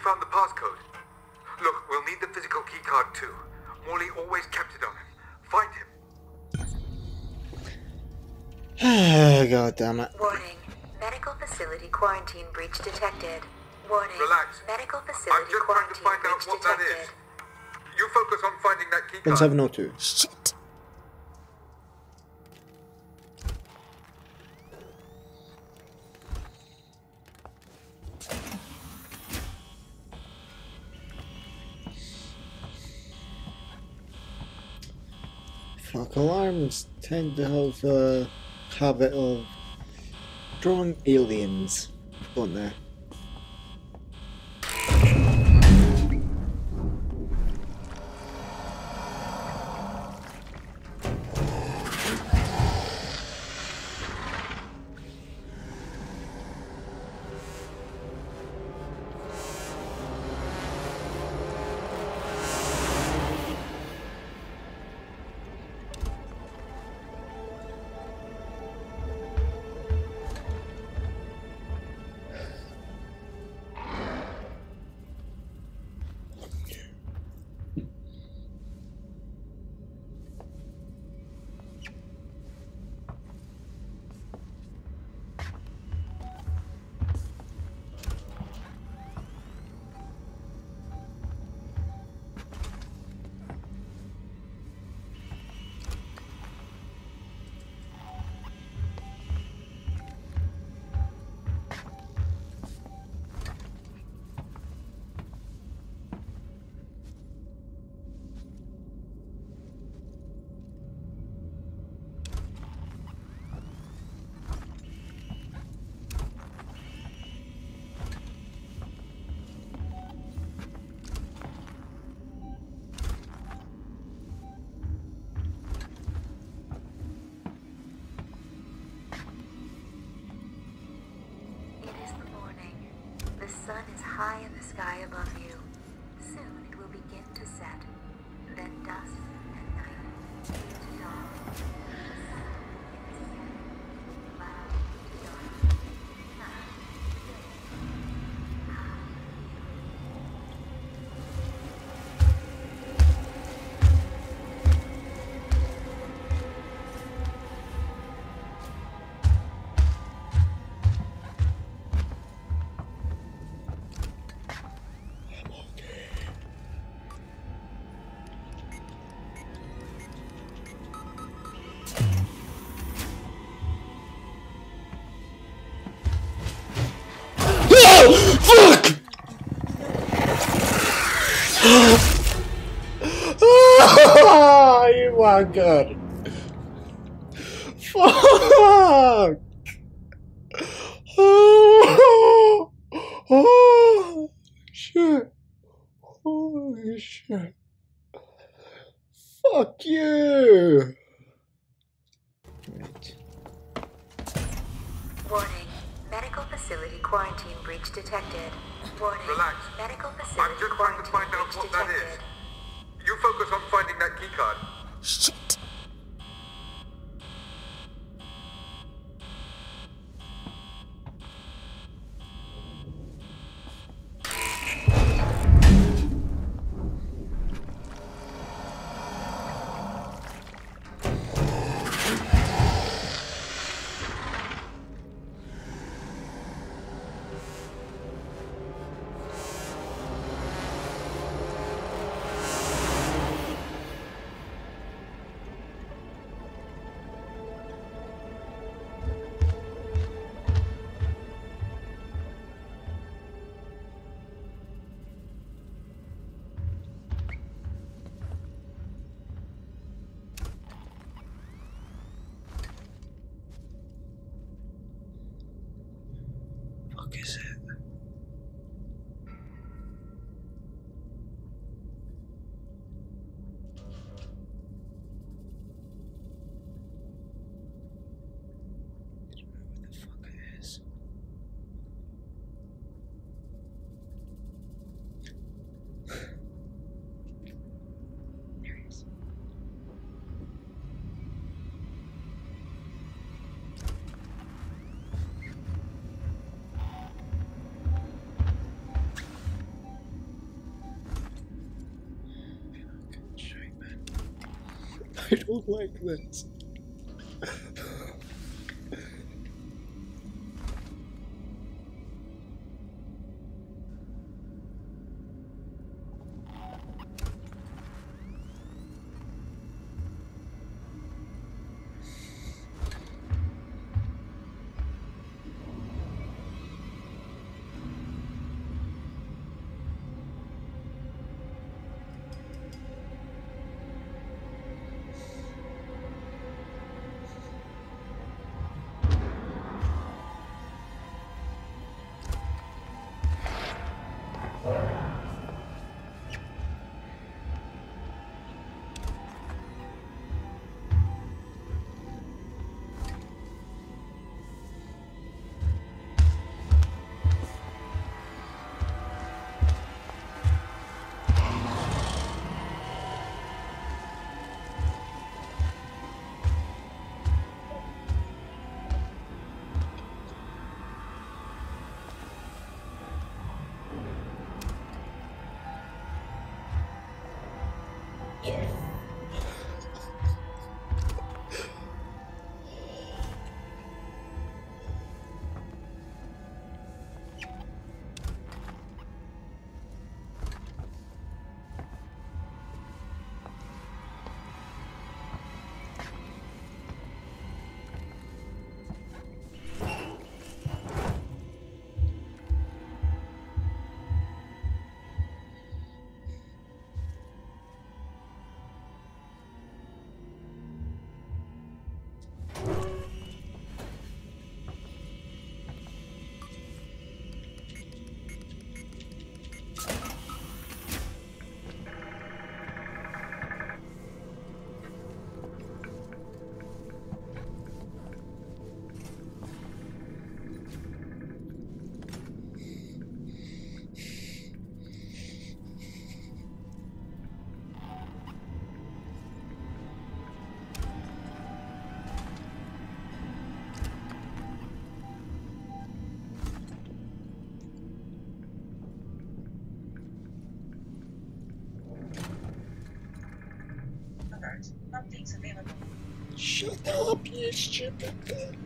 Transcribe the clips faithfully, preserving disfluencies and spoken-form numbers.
found the passcode. Look, we'll need the physical keycard too. Morley always kept it on him. Find him. God damn it. Warning. Medical facility quarantine breach detected. Warning. Relax. Medical I'm facility just trying to quarantine find out breach what that detected. is. You focus on finding that one keycard. seven oh two. Shit. Fuck, alarms tend to have a habit of drawing aliens, don't they? The sun is high in the sky above you. Soon it will begin to set. Then dusk and night to dawn. Cloud to dark. Night to day. How Oh, you are good. Fuck. Oh, oh, shit. Holy shit. Fuck you. Right. Warning. Medical facility quarantine breach detected. Warning. Relax. Medical I'm facility just trying to quarantine find out breach what that detected. is. You focus on finding that keycard. Shit. Fuck is it? What the fuck it is? There it is. I don't like this. Updates available. Shut up, you stupid thing.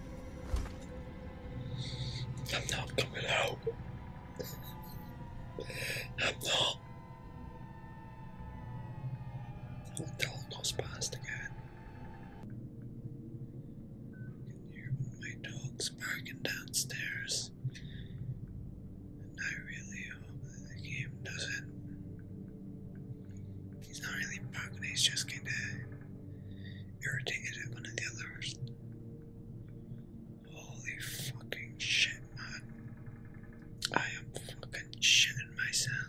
I'm not coming out. dog's barking downstairs. And I really hope that the game doesn't. He's not really barking, he's just kinda irritated at one of the others. Holy fucking shit, man. I am fucking shitting myself.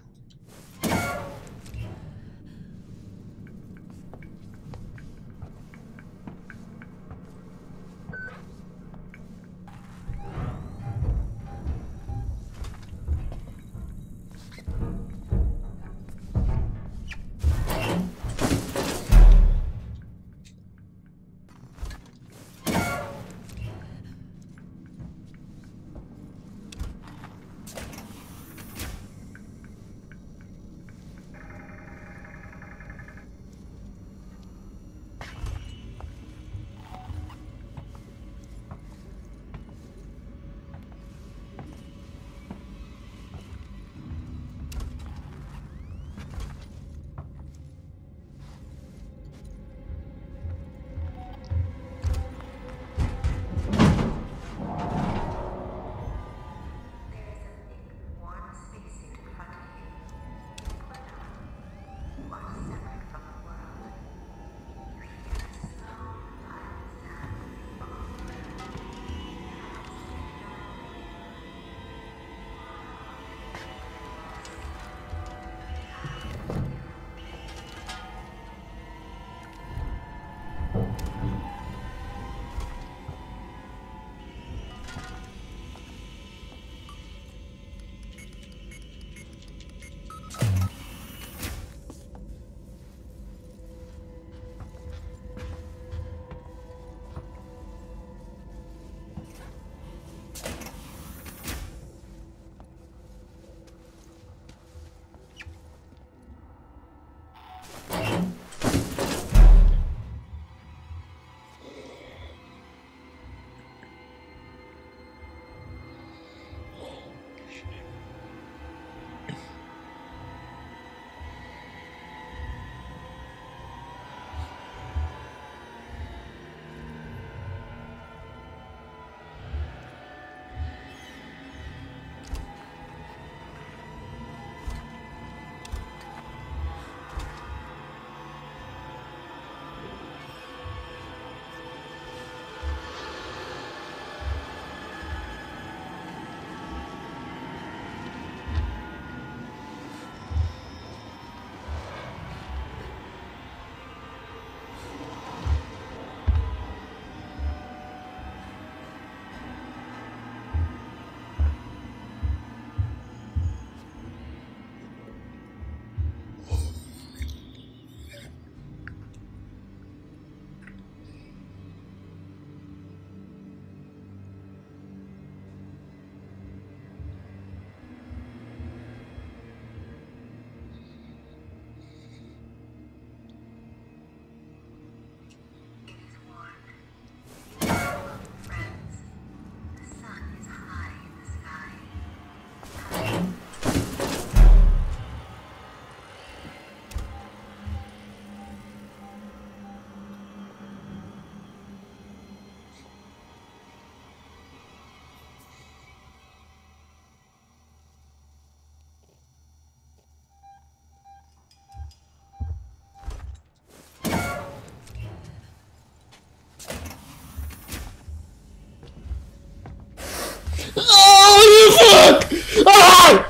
Oh, you fuck! Ah!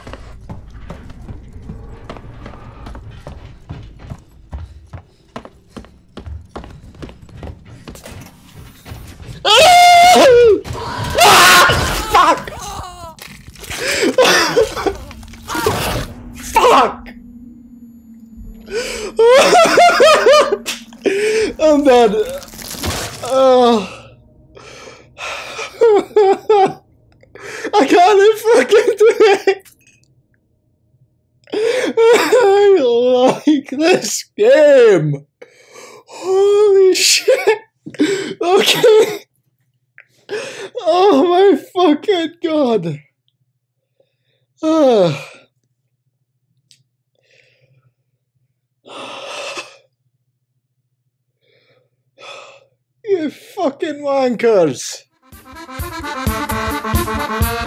Ah! Fuck! Fuck! I'm dead. Oh. I can't fucking do it. I like this game. Holy shit. Okay. Oh my fucking god. Ah. You fucking wankers. Bye.